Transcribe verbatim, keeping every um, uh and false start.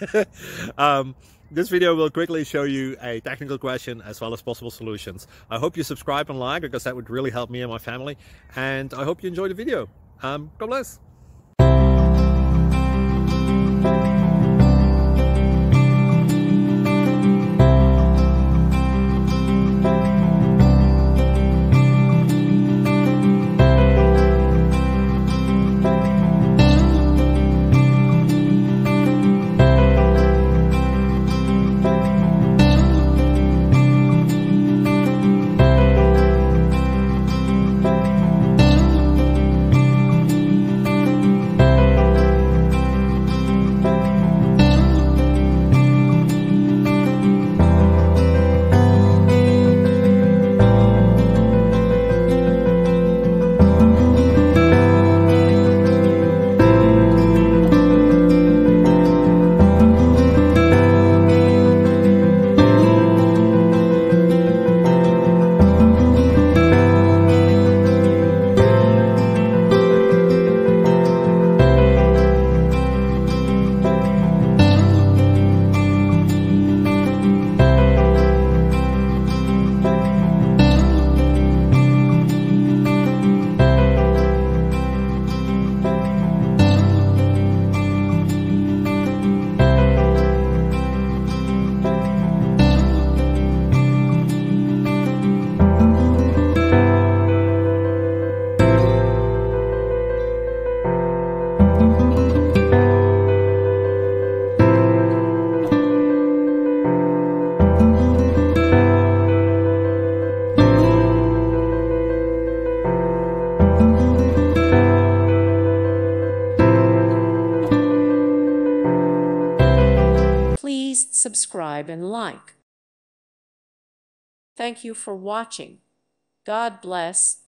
um, this video will quickly show you a technical question as well as possible solutions. I hope you subscribe and like, because that would really help me and my family. And I hope you enjoy the video. Um, God bless. Please subscribe and like. Thank you for watching. God bless.